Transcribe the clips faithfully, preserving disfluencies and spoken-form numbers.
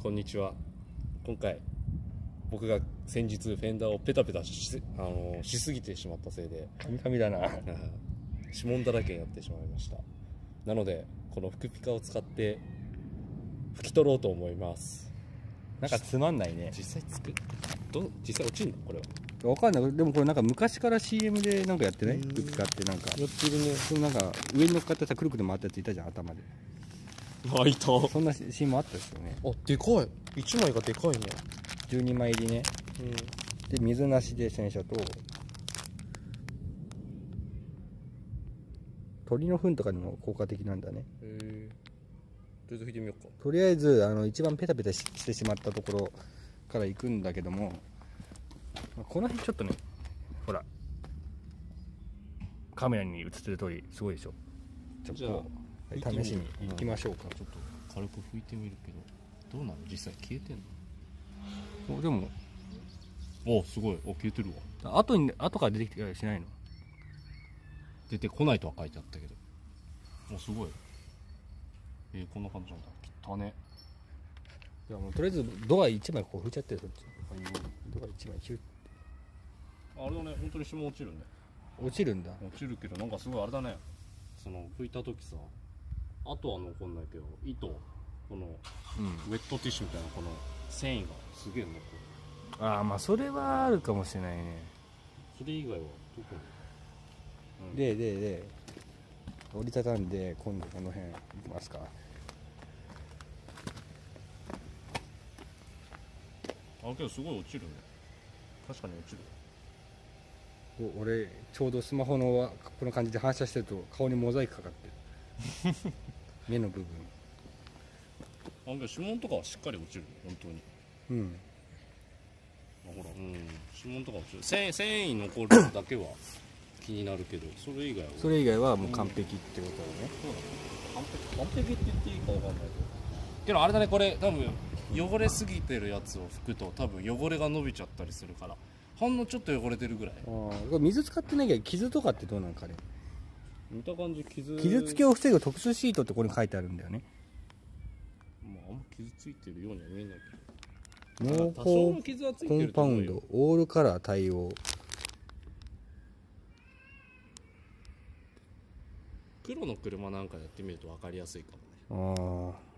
こんにちは。今回僕が先日フェンダーをペタペタ し, あのしすぎてしまったせいでカミカミだな指紋だらけになってしまいました。なのでこの福ピカを使って拭き取ろうと思います。 なんかつまんないね。 実際つくど実際落ちるのこれは。 わかんない。でもこれなんか昔から シーエム でなんかやってない？福ピカってなんかやってるね。 そのなんか上に乗っかってさくるくる回ったやついたじゃん、頭で。 あ、いた。 そんなシーンもあったですよね。 あ、でかい。いちまいがでかいね。 じゅうにまい入りね。 うん。 で水なしで洗車と鳥の糞とかにも効果的なんだね。 へえ。とりあえず拭いてみようか。 とりあえずあの一番ペタペタ し, してしまったところから行くんだけども、この辺ちょっとね、ほらカメラに映ってる通りすごいでしょ。ちょっと試しに行きましょうか。 ちょっと軽く拭いてみるけどどうなの？実際消えてんの？ でもお、すごい。お、消えてるわ。 後に後から出てきてからしないの？ 出てこないとは書いてあったけど。お、すごい。えー、こんな感じなんだ。汚ね。 いやもうとりあえずドアいちまいこう拭いちゃってる。そっちドアいちまいキュッ。 あれだね、本当に霜落ちるね。 落ちるんだ。 落ちるけどなんかすごいあれだね。その拭いた時さ、跡は残んないけど糸、このウェットティッシュみたいなこの繊維がすげえ残る。 ああ、まあそれはあるかもしれないね。 それ以外は特に、 うん、ででで折りたたんで今度この辺いきますか。 あ、けどすごい落ちるね。確かに落ちる。 俺ちょうどスマホのこの感じで反射してると顔にモザイクかかってる目の部分。 あ、けど指紋とかはしっかり落ちるね、本当に。 うん。 ほら、うん、指紋とか落ちる。繊繊維残るだけは気になるけど、それ以外はそれ以外はもう完璧ってことだね。 そうだね。完璧完璧って言っていいかわかんないけど。けどあれだね、これ多分汚れすぎてるやつを拭くと多分汚れが伸びちゃったりするから、ほんのちょっと汚れてるぐらい。 ああ、これ水使ってないけど傷とかってどうなんかね。 見た感じ傷傷つきを防ぐ特殊シートってここに書いてあるんだよね。 まああんま傷ついてるようには見えないけど。 濃多少の厚傷はついコンパウてると思うよ。 ンドオールカラー対応。 黒の車なんかやってみると分かりやすいかもね。 ああ。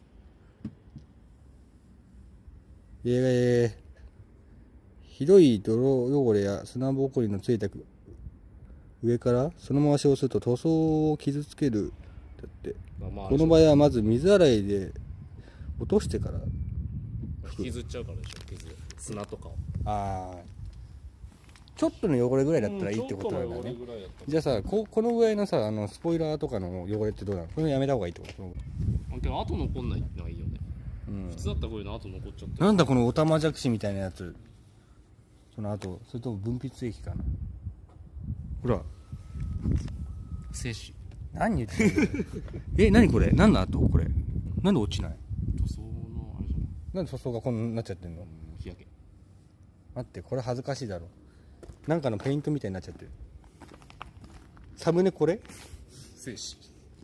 えー、ひどい泥汚れや砂ぼこりのついた上からそのまま使用すると塗装を傷つける。だって、 まあ、 この場合はまず水洗いで落としてから引きずっちゃうからでしょ、傷砂とかを。 ああ、ちょっとの汚れぐらいだったらいいってことなんだね。じゃあさ、ここのぐらいのさ、あのスポイラーとかの汚れってどうなの？これやめた方がいいってこと？ あ、けど後残んないのはいいよね。 うん、 普通だったらこういうの後残っちゃって。 なんだこのオタマジャクシみたいなやつ。その後、それとも分泌液かな。ほら、 精子。 何言ってんのえ、何これ？何の後これ？なんで落ちない？ 塗装のあれじゃない。 なんで塗装がこんななっちゃってんの？ 日焼け。 待って、これ恥ずかしいだろ。なんかのペイントみたいになっちゃってる。サムネこれ？ 精子。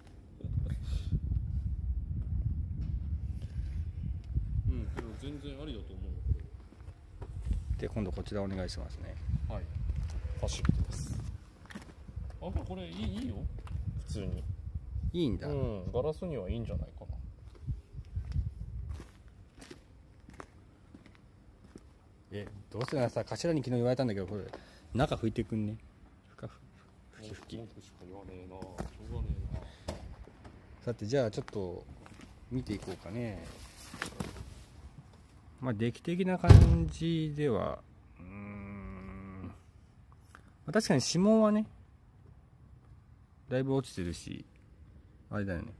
うん、でも全然ありだと思う。 で、今度こちらお願いしますね。 はい。パシフィックです。あ、これいいいいよ。普通に。 いいんだ。 うん、ガラスにはいいんじゃないかな。 え、どうせならさ、頭に昨日言われたんだけど、これ中拭いてくんね。ふかふきふき。 文句しか言わねえな。しょうがねえな。 さて、じゃあちょっと見ていこうかね。まあ出来的な感じでは、うーん、まあ、確かに指紋はねだいぶ落ちてるし、あれだよね。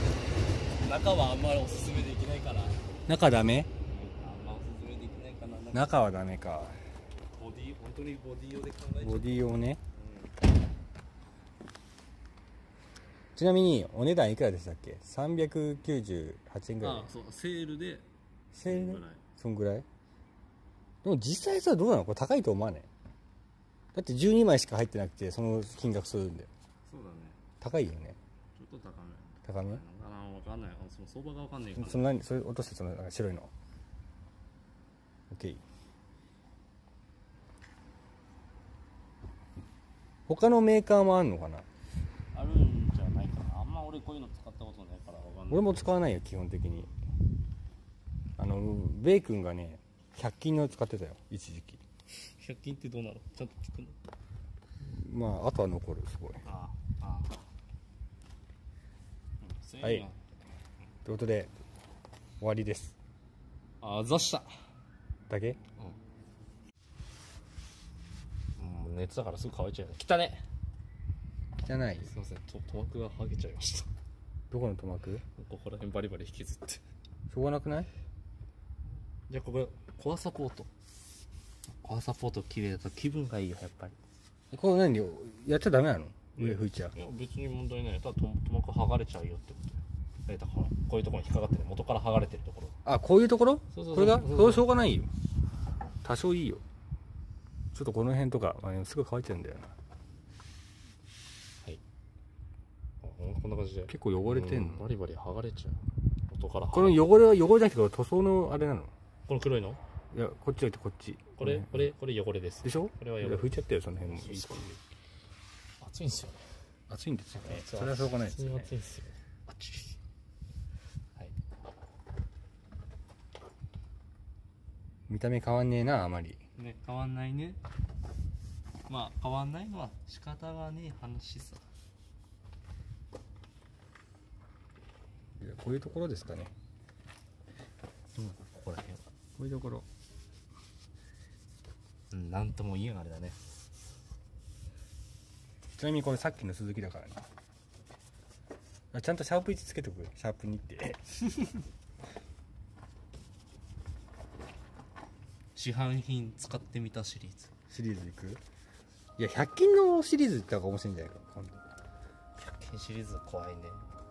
中はあんまりおすすめできないから。 中ダメ？ あんまおすすめできないかな。 中はダメか。 ボディ、本当にボディ用で考えちゃう。 ボディ用ね。ちなみにお値段いくらでしたっけ？さんびゃくきゅうじゅうはちえんぐらい。 ああ、そう、セールでセールでそんぐらい。 そんぐらい。でも実際さ、どうなの？これ高いと思わない？だってじゅうにまいしか入ってなくてその金額するんだよ。 そうだね。 高いよね。 ちょっと高め。 高め？ ああ、わかんない。その相場がわかんないから。 その何、それ落として、そのなんか白いの。OK。他のメーカーもあんのかな？ あるんじゃないかな。あんま俺こういうの使ったことないからわかんない。 俺も使わないよ基本的に。あのベイ君がねひゃく均の使ってたよ一時期。 ひゃく均ってどうなの？ちゃんと聞くの？ まああとは残るすごい。 ああ、ああ。 はい。ということで終わりです。 ああ、ざした。 だけ？ うん。熱だからすぐ乾いちゃうよ。汚ね。 汚い。 すいません。と塗膜が剥げちゃいました。 どこの塗膜？ ここら辺バリバリ引きずって。 しょうがなくない？ じゃあここコアサポート。コアサポート綺麗だと気分がいいよやっぱり。 これ何やっちゃダメなの？上拭いちゃう。 いや別に問題ない。ただ塗膜剥がれちゃうよってことよ。えだからこういうところに引っかかってる、元から剥がれてるところ。 あ、こういうところ？ そうそうそうこれが？ そうそうそれはしょうがないよ。多少いいよ。ちょっとこの辺とか、まあ、すぐ乾いてるんだよな。 はい。あこんな感じで。 結構汚れてんの？ バリバリ剥がれちゃう。元から。 この汚れは汚れじゃなくて塗装のあれなの？ この黒いの？ いや、こっちじゃなくてこっち。 これ、これ、これ汚れです。 でしょ？ これは汚れ。 拭いちゃってよ、その辺も。 暑いんですよね。 暑いんですよね。それはしょうがないですね。 暑いんですよ。暑い。はい。 見た目変わんねえな、あまり。 ね、変わんないね。まあ、変わんないのは仕方がねえ話さ。 いや、こういうところですかね。 うん、ここら辺。 こういうところ。 うん、なんとも言えんあれだね。 ちなみにこれさっきの鈴木だからね。あ、ちゃんとシャープいちつけとく。シャープにって市販品使ってみたシリーズ。 シリーズいく？いや、ひゃく均のシリーズいった方が面白いんじゃないか今度。 ひゃく均シリーズ怖いね。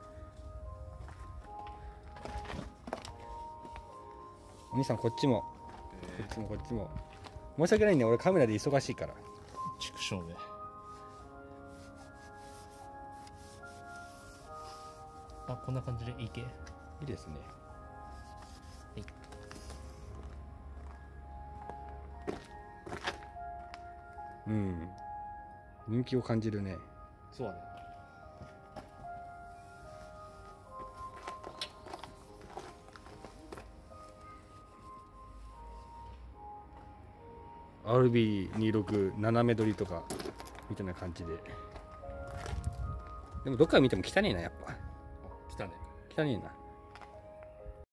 お兄さんこっちも、こっちもこっちも。申し訳ないね、俺カメラで忙しいから。 畜生め。あ、こんな感じでいいけ。 いいですね。 はい。 うん。人気を感じるね。 そうだね。 アールビーにじゅうろく 斜め撮りとかみたいな感じで。でもどっから見ても汚ねえな、やっぱ。 来たね。 汚ねえな。